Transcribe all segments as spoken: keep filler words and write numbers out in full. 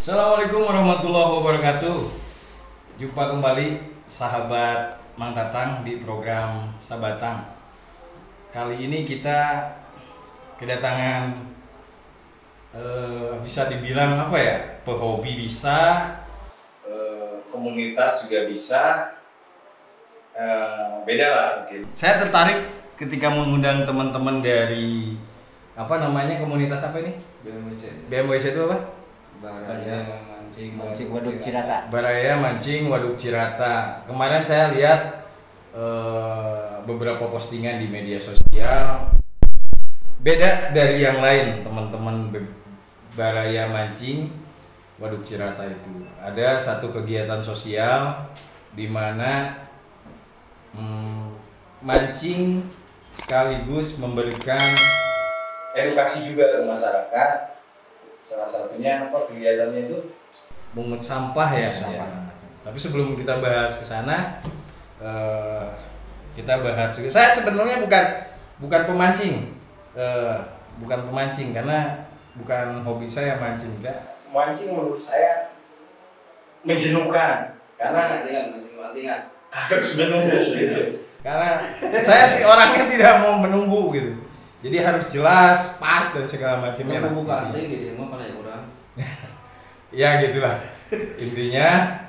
Assalamualaikum warahmatullahi wabarakatuh. Jumpa kembali sahabat Mang Tatang di program Sabatang. Kali ini kita kedatangan eh, bisa dibilang apa ya, pehobi bisa, eh, komunitas juga bisa, eh, beda lah mungkin. Saya tertarik ketika mengundang teman-teman dari apa namanya, komunitas apa ini? B M W C. B M W C itu apa? Baraya Mancing Mancing Waduk Cirata. Baraya Mancing Waduk Cirata. Kemarin saya lihat eh, beberapa postingan di media sosial. Beda dari yang lain, teman-teman Baraya Mancing Waduk Cirata itu. Ada satu kegiatan sosial di mana hmm, mancing sekaligus memberikan edukasi juga ke masyarakat. Salah satunya apa, kegiatannya itu mungut sampah ya. Sampah. Tapi sebelum kita bahas ke sana, eh, kita bahas juga. Saya sebenarnya bukan bukan pemancing, eh, bukan pemancing karena bukan hobi saya mancing. Saya, mancing menurut saya menjenuhkan karena mancing mantingan. harus menunggu gitu. Karena saya orangnya tidak mau menunggu gitu. Jadi harus jelas, pas dan segala macamnya. Yang buka anting di rumah pada ya kurang. Ya gitulah. Intinya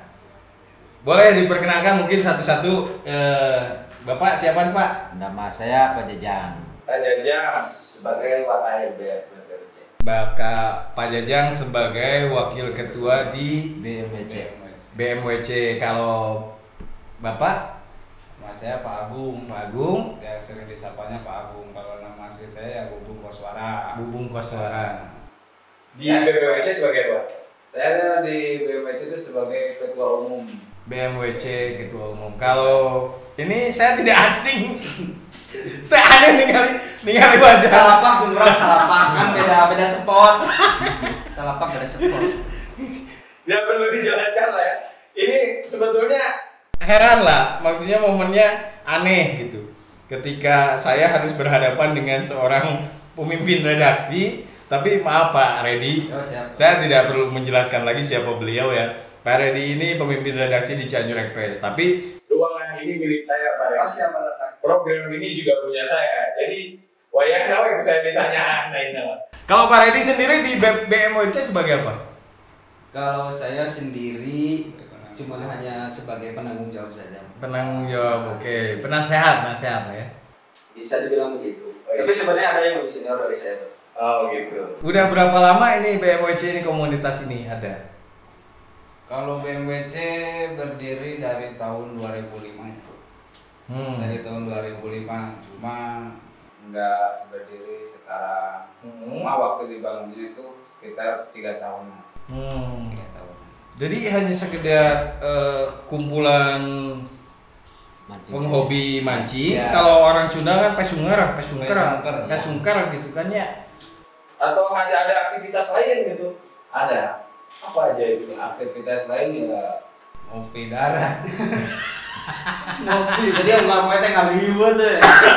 boleh diperkenalkan mungkin satu-satu. eh, Bapak siapa nih, Pak? Nama saya Pak Jajang. Pak Jajang Sebagai wakil B M W C. Bapak Pak Jajang sebagai wakil ketua di B M W C. B M W C. Kalau Bapak? Mas saya Pak Agung. Pak Agung, Ya sering disapanya Pak Agung. Kalau nama asli saya ya Bubung Koswara. Bubung Koswara. Di Ya, B M W C sebagai apa? Saya di B M W C itu sebagai ketua umum. B M W C ketua umum. Kalau ini saya tidak asing. Saya aneh nih kali, nih kali wajah. Salapak jumlah salapak kan beda beda spot. Salapak beda spot. Ya perlu dijelaskan lah ya. Ini sebetulnya heran lah, maksudnya momennya aneh gitu. Ketika saya harus berhadapan dengan seorang pemimpin redaksi, tapi maaf Pak Redi, Oh, siap. saya tidak perlu menjelaskan lagi siapa beliau ya. Pak Redi ini pemimpin redaksi di Cianjur Express, tapi ruangan ini milik saya Pak Redi. Oh, siapa datang? Program ini juga punya saya, jadi wayang nawa yang saya ditanya aneh. Kalau Pak Redi sendiri di B M W C sebagai apa? Kalau saya sendiri cuma hanya sebagai penanggung jawab saja. Penanggung jawab, oke. Penasehat, penasehat lah ya. Bisa dibilang begitu. Oh, iya. Tapi sebenarnya ada yang lebih senior dari saya, Pak. Oh gitu. Udah berapa lama ini B M W C ini, komunitas ini ada? Kalau B M W C berdiri dari tahun dua ribu lima. Hmm. Dari tahun dua ribu lima, cuma nggak berdiri sekarang. Hmm. Cuma waktu dibangunnya itu sekitar tiga tahun. Hmm. Tiga tahun. Jadi hanya sekedar eh, kumpulan Mancing. penghobi mancing. Ya. Kalau orang Sunda kan pesungker, pesungker, Pesungker, ya. pesungker gitu kan ya. Atau hanya ada aktivitas lain gitu? Ada. Apa aja itu? Aktivitas lain ya ngopi darat. Ngopi. Jadi yang nggak mau teh nggak ribut ya.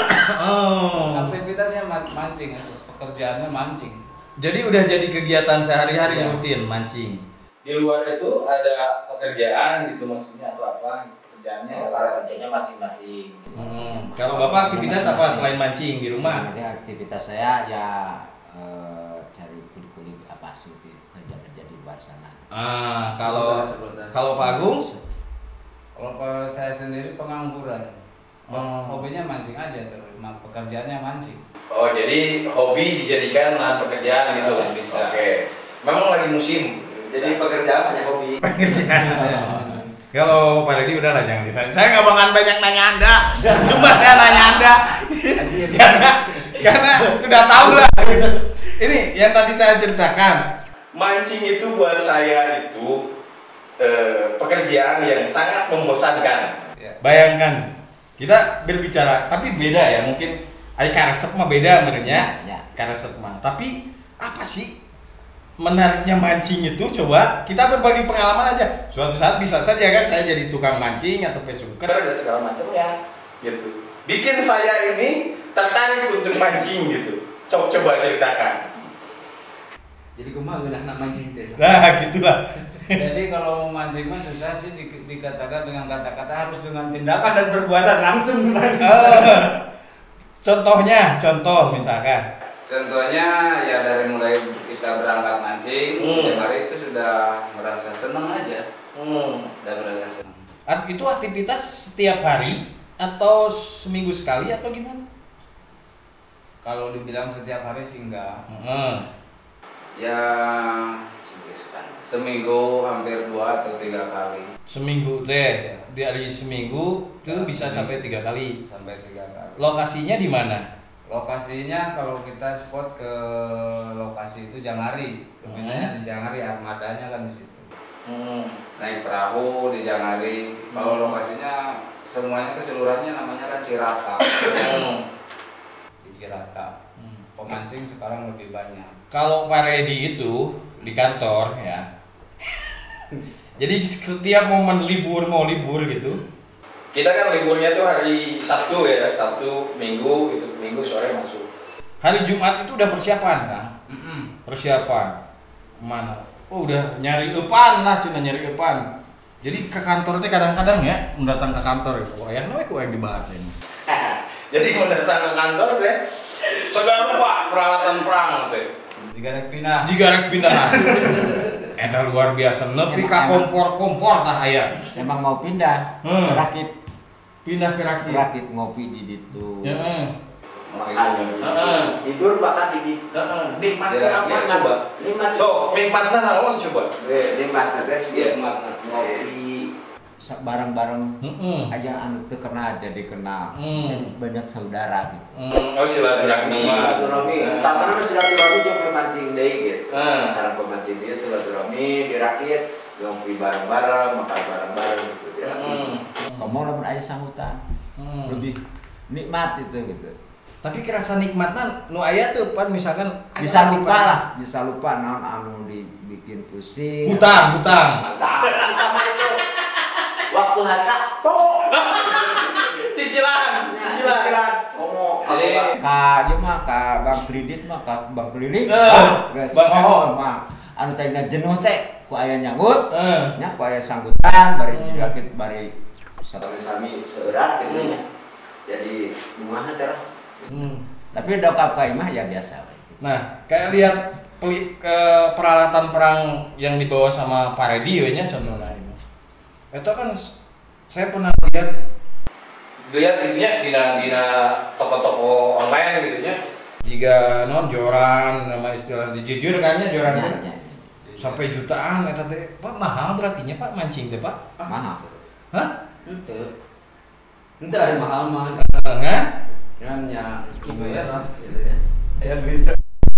Oh. Aktivitasnya ma- mancing, pekerjaannya mancing. Jadi udah jadi kegiatan sehari-hari Ya. rutin mancing. Di luar itu ada pekerjaan gitu maksudnya atau apa pekerjaannya? Ya, kalau kerjanya masing-masing. Hmm. Kalau Bapak aktivitas apa selain mancing di rumah? Sebenarnya aktivitas saya ya eh, cari kulik-kulik apa sih kerja-kerja di luar sana. Ah, kalau Sebentar, sebentar. kalau Pak Agung? Kalau pe- saya sendiri pengangguran. Oh. Hobinya mancing aja terus, ma- pekerjaannya mancing. Oh, jadi hobi dijadikan lahan pekerjaan gitu. Oh, bisa. Oke. Memang lagi musim. Jadi pekerjaan hanya hobi. Pekerjaan. Kalau Pak Redi udahlah jangan ditanya. Saya nggak bakalan banyak nanya Anda. Cuma saya nanya Anda. karena karena sudah tahu lah gitu. Ini yang tadi saya ceritakan. Mancing itu buat saya itu eh, pekerjaan yang sangat membosankan. Ya. Bayangkan kita berbicara, tapi beda ya mungkin. Ay karesep mah beda sebenarnya. Ya. Karesep mah. Tapi apa sih menariknya mancing itu? Coba kita berbagi pengalaman aja. Suatu saat bisa saja kan saya jadi tukang mancing atau pesungker dan segala macamnya gitu. Bikin saya ini tertarik untuk mancing gitu. Coba coba ceritakan. Jadi kumaha ngeunah mancing teh. Nah, gitulah. Jadi kalau mau mancing mah susah sih di, dikatakan dengan kata-kata, harus dengan tindakan dan perbuatan langsung. Oh. Contohnya, contoh misalkan. Contohnya ya dari mulai kita berangkat mancing, Hmm. setiap hari itu sudah merasa senang aja. Hmm. Udah merasa senang. At- Itu aktivitas setiap hari atau seminggu sekali atau gimana? Kalau dibilang setiap hari sih enggak. Heeh. Ya seminggu hampir dua atau tiga kali. Seminggu teh, di hari seminggu itu bisa sampai tiga kali. Sampai tiga kali. Lokasinya di mana? Lokasinya kalau kita spot ke lokasi itu Jangari, lebihnya di Jangari, armadanya kan di situ. Hmm. Naik perahu di Jangari. Kalau lokasinya semuanya keseluruhannya namanya kan Cirata. Hmm. Di Cirata. Hmm. Pemancing sekarang lebih banyak. Kalau Pak Redi itu di kantor ya. Jadi setiap momen libur mau libur gitu. Kita kan liburnya tuh hari Sabtu ya, Sabtu, Minggu itu Minggu sore masuk. Hari Jumat itu udah persiapan kan? Mm-mm. Persiapan mana? Oh udah nyari epan lah, cina nyari epan. Jadi ke kantor teh kadang-kadang ya, mendatang ke kantor itu. Oh yang nawe kok yang dibahas ini. Jadi mendatang ke kantor teh, segala rupa peralatan perang teh. Jika rek pindah. Jika rek pindah. Eta luar biasa, nepi ka kompor-kompor tah aya. Emang mau pindah, Hmm. rakit, Pindah ke rakit. rakit ngopi di situ. Heeh. Makan, Heeh. tidur makan di situ. Heeh. Nikmatnya apa? Ya, coba. Nikmat. So, nikmatna naon coba? Nikmatnya teh, Iya, nikmatnya ngopi sa- bareng-bareng Heeh. aja anu teu kenal jadi kenal. Hmm. Jadi banyak saudara gitu. Hmm, oh silaturahmi. Silaturahmi. Pertama silaturahmi jeung pemancing deui gitu. Hmm. Sareng pemancing dia silaturahmi di rakit, ngopi bareng-bareng, makan bareng-bareng gitu. di rakit. Hmm. Kamu lamun aya sambutan, Hmm. lebih nikmat itu gitu. Tapi kerasa nikmatna nu aya teu pan misalkan Bisa lupa lah, bisa lupa naon anu dibikin pusing. Hutang, hutang. Hutang. Hutang itu waktu harta pokok. Cicilan, Cicilan. Komo Jadi- ka ieu mah ka bank kredit mah ka bank keliling. Eh, Ah, geus bank oh mah anu teh jenuh teh ku aya nyangut. Eh. Nya ku aya sanggutan bari Hmm. dirakit bari satu sami seurat gitu nya. Jadi kumaha teh lah. Hmm. Tapi dokap ka imah ya biasa we. Nah, kayak lihat peli, ke peralatan perang yang dibawa sama Pak Redi we nya contohnya ini. Itu kan s- saya pernah lihat lihat itunya di di toko-toko online gitu nya. Jika non joran nama istilah jujur kan ya joran Ya, teh. ya, ya. Sampai jutaan eta teh. Pak mahal berartinya Pak mancing teh Pak. Mahal. Hah? Ente. Ente ada mahal mah. Kan? Kan ya gitu Iya. ya lah gitu ya. Ya berita.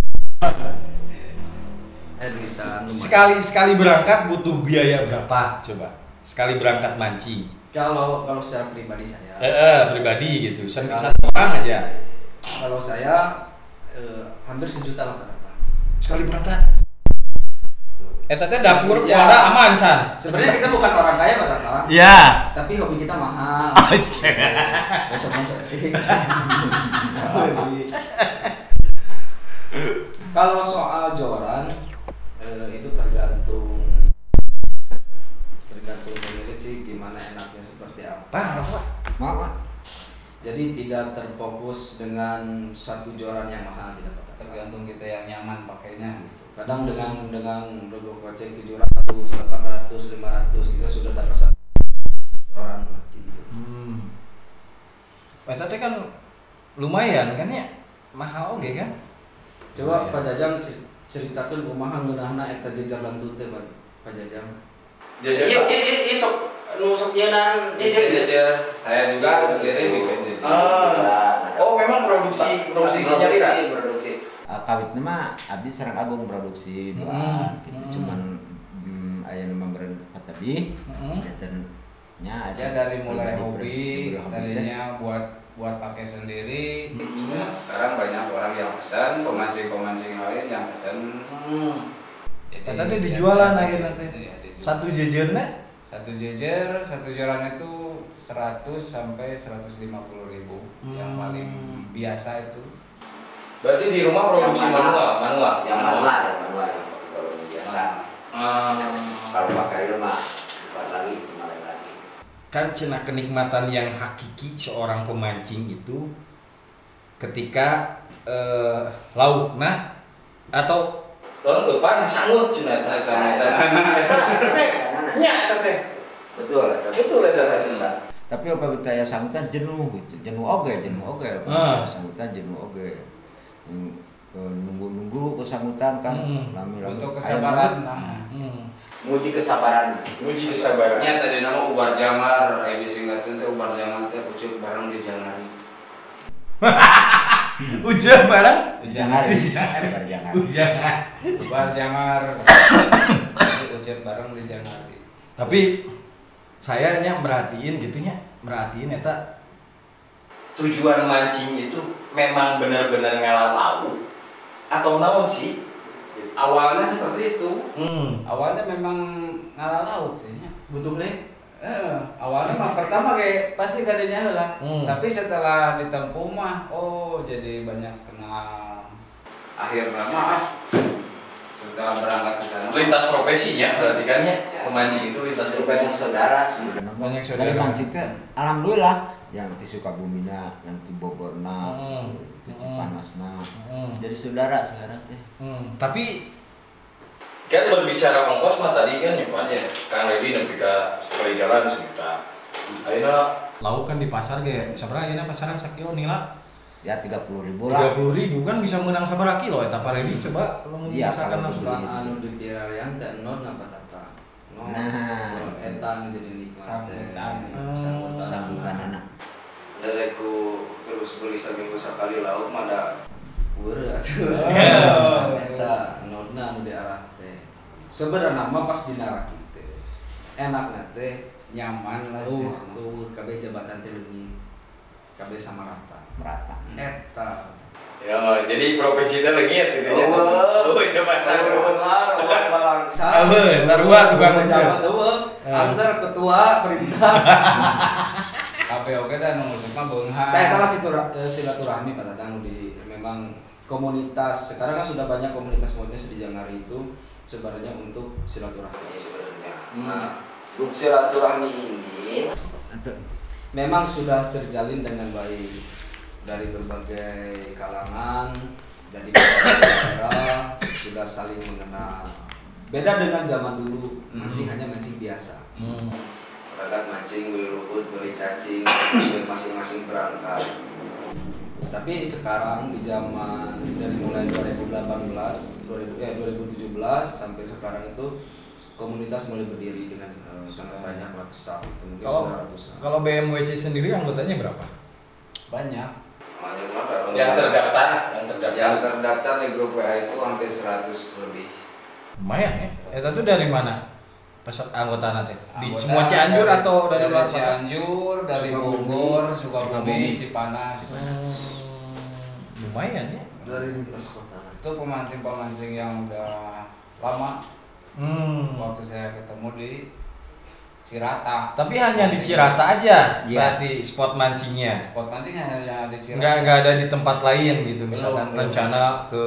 Eh duitan lumayan. Sekali sekali berangkat butuh biaya berapa? Coba. Sekali berangkat mancing. Kalau kalau secara pribadi saya, Eh, eh pribadi gitu. Satu Sekali. satu orang aja. kalau saya eh, hampir sejuta lah rata-rata. Sekali berangkat. Eta teh dapur Ya. kuada aman can. Sebenarnya kita bukan orang kaya rata-rata, Ya. tapi hobi kita mahal. Besok masuk. Kalau soal joran eh, itu tergantung tergantung pemilik sih gimana enaknya seperti apa. Pak, apa? Mama. Jadi tidak terfokus dengan satu joran yang mahal, tidak Pak. Tergantung kita yang nyaman pakainya gitu. Kadang dengan dengan rego kocek tujuh ratus, delapan ratus, lima ratus kita sudah dapat satu joran lah gitu. Hmm. Eta teh kan lumayan kan ya? Mahal oge kan? Coba Lumayan. Pak Jajang cer- ceritakan kumaha ngeunahna eta jejer lantun teh Pak Pak Jajang. Iya iya iya sok nu sok nyeunang Jajar, saya juga sendiri bikin jajar. Ah. Oh, memang produksi produksi sinyalira. Produksi. Uh, kawit mah abdi sareng Agung produksi Hmm, doang gitu. hmm. Cuman mm, aya nu memberen patabi. Hmm. Jajannya aja Ya dari mulai pribadi- hobi, pribadi hobi teh. tadinya buat buat pakai sendiri. Hmm. Ya, sekarang banyak orang yang pesan, pemancing-pemancing lain yang pesan. Hmm. Jadi Eta teh biasa dijualan di- akhirnya teh. iya, dijual. Satu jejeurna Satu jejer, satu joran itu seratus sampai seratus lima puluh ribu yang Hmm. paling biasa itu. berarti di rumah produksi Yang manual, manual. yang manual, yang manual. biasa. Ah. Kalau pakai rumah buat lagi kemarin lagi. Kan cina kenikmatan yang hakiki seorang pemancing itu ketika eh, laukna atau lalu depan sangut cina teh sangut teh nya teh Betul, betul eta Sunda. tapi apa betaya sambutan jenuh gitu, jenuh oge, jenuh oge, Ah. sambutan jenuh oge. Hmm, eh, nunggu-nunggu kesambutan kan, Hmm. lami-lami. Untuk Aya kesabaran. banget. Nah. Hmm. Muji kesabaran. Uji kesabaran. Nya tadi nama ubar jamar, ai disingkateun teh ubar jamar teh ucuk bareng di janari. Ujian barang? Jangan, Jangan. jangan. Ujian. Ubar jamar. Jadi ucuk bareng di janari. Tapi saya nya merhatiin gitunya, merhatiin eta tujuan mancing itu memang benar-benar ngalah laut atau naon sih? Awalnya seperti itu. Hmm. Awalnya memang ngalah laut sih nya. Butuh nih. Eh, awalnya mah pertama kayak pasti kadenya heula. Hmm. Tapi setelah ditempuh mah oh jadi banyak kenal. Akhirnya mah setelah berangkat ke sana. Lintas profesinya berarti kan ya pemancing itu lintas profesi. Banyak saudara sebenarnya. Banyak saudara. Dari mancing teh, alhamdulillah yang di Sukabumina, yang di Bogorna, Hmm. itu Cipanasna. Hmm. Jadi saudara sekarang teh. Hmm. Tapi kan berbicara ongkos mah tadi kan ya Pak ya, Kang Redi nepi ka sekali jalan sejuta. Ayeuna lauk kan di pasar ge sabaraha ayeuna pasaran sakilo nila? Ya tiga puluh ribu tiga lah. puluh ribu kan bisa menang sabaraha kilo eta Pak Redi coba kalau mau Iya, misalkan kalau langsung. beli. Suka anu di pirarian teh non apa tata. No. Nah. Eta nu jadi nikmat. Sambutan. Sambutan. Sambutan anak. Dari ku terus beli seminggu sekali lauk mah ada Weur atuh. Oh. Eta nonna nu diarah teh. Sebenarnya mah pas dina rakit teh. Enakna teh Nyaman lah sih. uh, uh, kabeh jabatan teh leungit. Kabeh sama rata. Merata. Eta. Ya, jadi profesi teh leungit gitu ya. Oh. Oh, itu mantap. Benar, benar bangsa. Eueuh, sarua tukang mesin. Jabat eueuh. Angker ketua perintah. K P O K dan ngusuk mah beunghang. Nah, itu masih silaturahmi Pak Tatang di memang komunitas. Sekarang kan sudah banyak komunitas komunitas di Janggari itu sebenarnya untuk silaturahmi sebenarnya. Nah, untuk silaturahmi ini memang sudah terjalin dengan baik dari berbagai kalangan, dari berbagai daerah sudah saling mengenal. Beda dengan zaman dulu, mancing Hmm. hanya mancing biasa. Hmm. berangkat mancing, beli rumput, beli cacing, terus masing-masing berangkat. Tapi sekarang di zaman dari mulai dua ribu delapan belas, dua ribu, eh, dua ribu tujuh belas sampai sekarang itu komunitas mulai berdiri dengan uh, sangat banyak lah besar itu mungkin Kalau sudah ratusan. kalau B M W C sendiri anggotanya berapa? Banyak. Banyak banget. Yang terdaftar, yang terdaftar. Yang terdaftar di grup W A itu hampir seratus lebih. Lumayan ya. Eta tuh dari mana? Pas anggota nanti di Anggota semua Cianjur dari- atau dari luar kota? Cianjur, dari Sukabumi. Bogor, Sukabumi, Sukabumi. Cipanas. Hmm, lumayan ya. Dari lintas kota. Itu pemancing-pemancing yang udah lama. Hmm. Waktu saya ketemu di Cirata. Tapi hanya di Cirata aja Iya. berarti spot mancingnya. Spot mancing hanya di Cirata. Enggak enggak ada di tempat lain gitu. Misalkan Belum, belum. rencana ke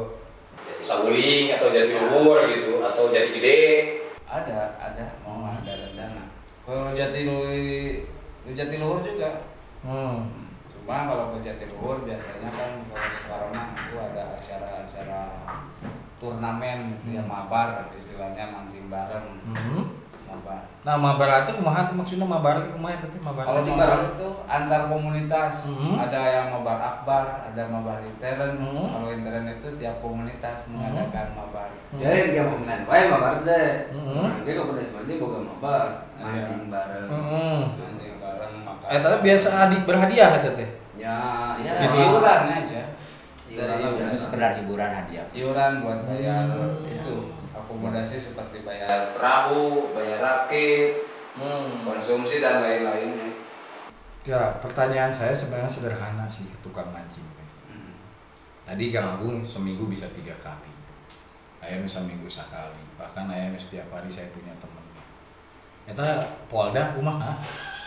Saguling atau Jatiluhur gitu atau Jatigede. Ada, ada, mau ada rencana. Ke Jatiluhur, ke Jatiluhur juga. Hmm. Cuma kalau ke Jatiluhur biasanya kan kalau sekarang mah itu ada acara-acara turnamen gitu ya, mabar istilahnya mancing bareng. Hmm. Mabar. Nah, mabar itu kumaha tuh maksudnya mabar itu kumaha itu mabar? Kalau Mancing mabar bareng. itu antar komunitas, Mhm. ada yang mabar akbar, ada mabar intern. Mhm. Kalau intern itu tiap komunitas mengadakan mabar. Jadi dia mau main, wae mabar teh. Mhm. Nah, dia komunitas mancing boga mabar, mancing bareng. Heeh. Mancing bareng makan. Eh, tapi biasa adik berhadiah eta teh. Ya, Ya, itu iuran aja. Iuran Dari biasa. Sekedar hiburan hadiah. Iuran buat bayar Hmm. itu akomodasi seperti bayar perahu, bayar rakit, Hmm. konsumsi dan lain-lainnya. Ya, pertanyaan saya sebenarnya sederhana sih ke tukang mancing. Hmm. Tadi Kang Agung seminggu bisa tiga kali. Ayam seminggu sekali. Bahkan ayam setiap hari saya punya teman. Eta Polda kumaha?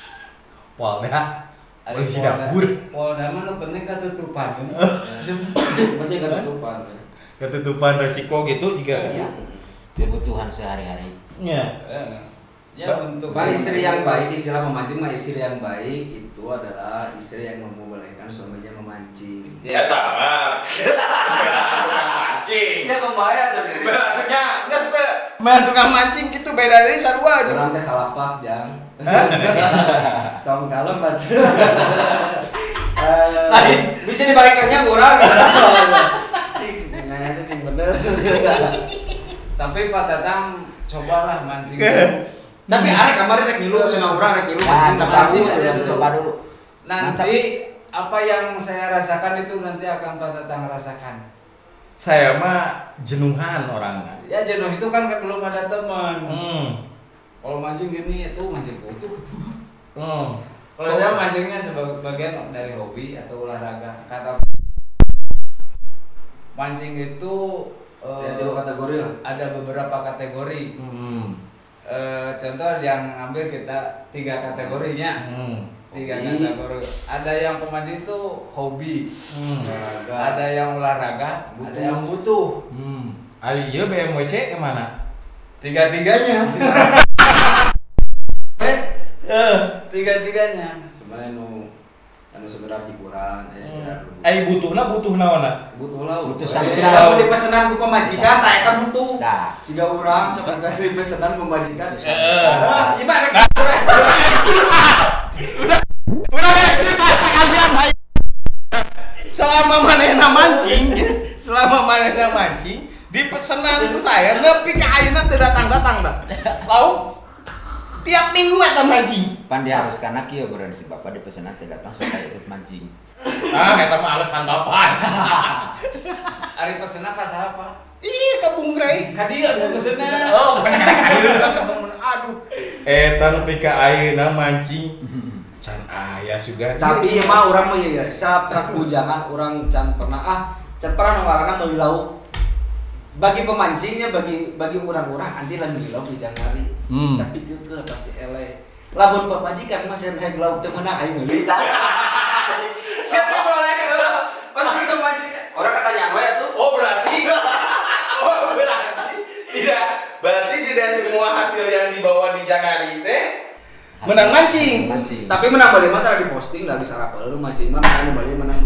Polda. Polisi dapur. Polda mah nu penting katutupan. Penting kan tutupan. Ketutupan resiko gitu juga. Iya. kebutuhan sehari-hari. Iya. Ya untuk Pak, istri yang baik, istilah memancing mah istri yang baik itu adalah istri yang membolehkan suaminya memancing. Ya tamat. Mancing. Ya kembaya tuh. Benernya ngerti. Main tukang mancing gitu beda dari sarua aja. Orang teh salah pak jang. Tong kalem bat. Eh, bisa dibalikannya kurang gitu. Sing sing nanya teh sing bener. Tapi Pak Tatang cobalah mancing. Tapi arek kamari rek ngilu cenah urang rek ngilu Nah, mancing coba mancing dulu, aja coba dulu. Nanti apa yang saya rasakan itu nanti akan Pak Tatang rasakan. Saya mah jenuhan orangnya. Ya jenuh itu kan belum ada teman. Hmm. Kalau mancing gini itu mancing kutu. Hmm. Kalau saya mancingnya sebagai bagian dari hobi atau olahraga. Kata mancing itu eh, Ya tiga kategori lah. ada beberapa kategori. Hmm. Eh, contoh yang ambil kita tiga kategorinya. Hmm. Tiga Hobi. kategori. Ada yang pemancing itu hobi. Hmm. Olahraga. Ada yang olahraga, Butuh. ada yang butuh. Hmm. Ari ieu B M W C kemana? Tiga-tiganya. Eh, Eh, Tiga-tiganya. sebenarnya nu anu sekedar hiburan, eh sekedar ai butuhna butuh naonna? butuh lah. Butuh Eh, sampai lamun dipesenan ku pemajikan tah eta butuh. Nah, Siga urang sekedar dipesenan pemajikan. Heeh. Ah, ieu mah rek Udah cerita sekalian hai. Selama manehna mancing, selama manehna mancing, di pesenan ku saya nepi ka ayeuna teu datang-datang dah. Lauk tiap minggu eta mancing. pan diharuskan kieu beureun si bapak di pesanan teh datang supaya ikut mancing. Ah, eta mah alasan bapak. Ari pesenan ka siapa? Ih, kabung Ray. Ka dieu atuh pesenan. Oh, bener. Aduh. Eta nepi ka ayeuna mancing. Can aya sugan. Tapi ieu mah urang mah ieu ya, saprak bujangan urang can pernah ah, can pernah ngawarana meuli lauk. Bagi pemancingnya, bagi bagi urang-urang anti lain meuli lauk di jangari. Hmm. Tapi keukeuh pasti eleh. Lamun pemajikan mah sen hayang lauk teu meunang aing meuli tah. Siapa boleh keuleuh. Pas begitu mancing orang katanya we atuh. Oh, berarti Oh, berarti tidak berarti tidak semua hasil yang dibawa di Jangari teh menang mancing. Mancing. Tapi menang balik mah tara diposting lagi sarap lu mancing mah menang balik menang.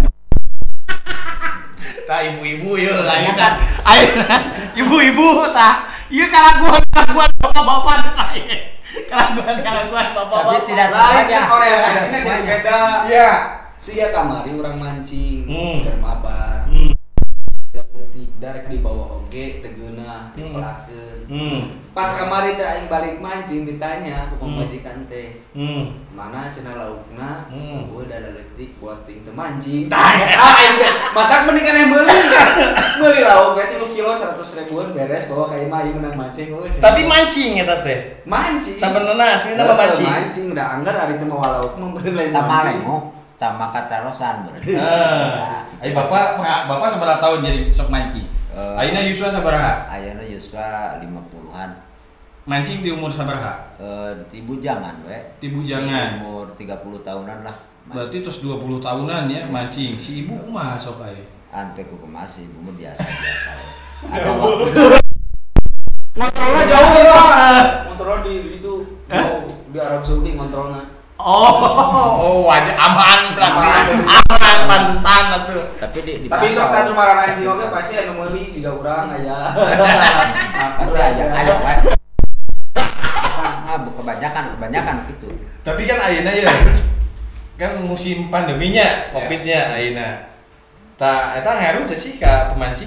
Tah ibu-ibu yeuh ayeuna. Ayeuna ibu-ibu tah. Ieu kalaguan-kalaguan bapak-bapak tah. Kalaguan-kalaguan Tapi bapak-bapak. tidak Lain kan semuanya. orientasinya jadi Semuanya. beda. Iya. Siga kamari urang mancing, Hmm. keur mabar. Hmm. Detik darek dibawa oge tegeuna dipelakeun. Hmm. Pas kamari teh aing balik mancing ditanya ku pemajikan teh, Hmm. "Mana cenah laukna?" Hmm. "Oh, da leutik buat ting teu mancing." Tah eta aing teh matak mending kana meuli. Meuli lauk berarti lu kilo seratus ribuan beres bawa ka imah aing menang mancing euy. Tapi mancing eta teh. mancing. Sabenerna aslinya mah mancing. Mancing udah anggar hari teu mawa lauk mah beun lain Tama mancing. lemo, tama katarosan berarti. Ah. Ayo bapak bapak sabaraha tahun jadi sok mancing? Eh, Ayeuna Yuswa sabaraha? Ayeuna Yuswa lima puluhan. Mancing di umur sabaraha? Eh, di bujangan we. Di bujangan. Umur tiga puluh tahunan lah. Berarti terus dua puluh tahunan ya mancing. Si ibu kumaha sok aya? Ante ku kemas ibu mah biasa-biasa. Ada waktu Kontrolnya jauh ya pak. Kontrolnya di itu mau di Arab Saudi kontrolnya. Oh, oh wajah aman berarti. Aman pantesan atuh. tapi di, di Tapi sok pasar- tatu maranan sih oke pasti anu meuli siga urang aya. pasti aja ada we. Ah, bu- kebanyakan kebanyakan gitu. Tapi kan ayeuna ya kan musim pandeminya, Covid-nya ayeuna. Ta eta ngaruh teh sih ka pemancing?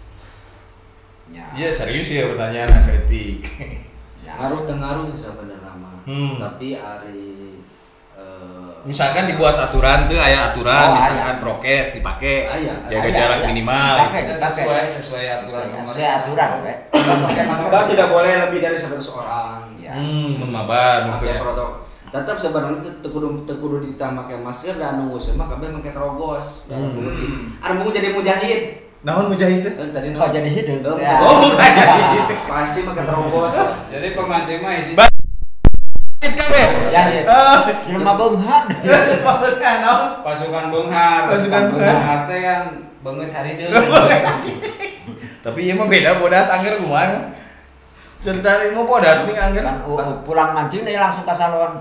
Ya. Iya serius ya pertanyaan estetik. Ya. Ngaruh teu ngaruh sebenarnya mah. Hmm. Tapi ari eh, Misalkan dibuat aturan tuh aya aturan, Oh, misalkan aya. prokes dipakai, Aya. jaga Aya, jarak aya. minimal. Dipakai. Kita sesuai sesuai aturan Sesuai pemerintah. aturan we. Pakai masker. mabar tidak boleh lebih dari seratus orang. Ya. Hmm, memabar Pakai mungkin. protokol. Tetap sebenarnya teu teu kudu teu kudu ditambah make masker dan anu geus mah kabeh make terogos. Dan Hmm. mungkin anu jadi mujahid. Naon mujahid teh? Eh, Tadi Oh jadi hidup. Oh, Ya. Oh, bukan jadi. pasti make terogos. Jadi pemancing mah hiji Ba- kabeh. Jahit. Oh, Jelema beunghar. bukan naon? pasukan Beunghar. Pasukan Beunghar. Beunghar teh kan beungeut hari deui. Tapi ieu mah beda bodas angger kumaha. Cerita mau bodas nih angger. Kan uh, uh, pulang mancing nih langsung ke salon.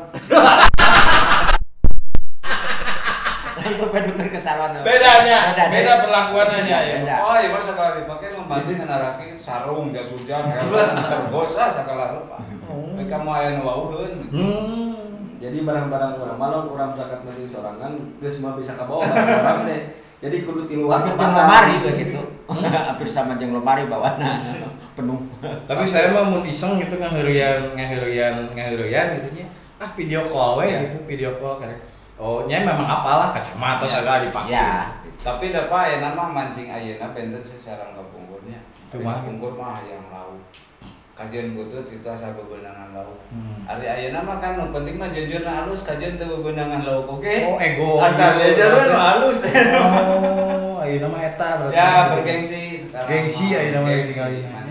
Langsung pedukun ke salon. Bedanya, Beda, beda perlakuannya ya. Beda. Oh iya masa kali pakai memancing dengan araki sarung jas hujan helm tergos ah sakala rupa. Mereka mau aya nu wauheun. Hmm. Jadi barang-barang orang malon orang berangkat mancing sorangan geus mah bisa ka bawah barang teh. Jadi kudu tiluan Hampir jeung lemari ke situ. Hampir sama jeung lemari bawana penuh. Tapi saya mah mun iseng gitu ngaheureun ngaheureun ngaheureun gitu nya. Ah video call we gitu, video call kan. Oh, nya memang apalah kacamata sagala dipakai. Ya. Tapi da pa aya mah mancing ayeuna benten sareng kapungkurnya. Kumaha? Kapungkur mah yang laut. Kajian butut itu asal bebenangan lauk. Hmm. Ari ayeuna mah kan nu penting mah jejeurna halus, kajian teu bebenangan lauk oke. Oh, ego. Asal jejeurna nu halus. Oh, ayeuna mah eta berarti. Ya bergengsi sekarang. Gengsi mah. ayeuna mah Gengsi. ditinggalin.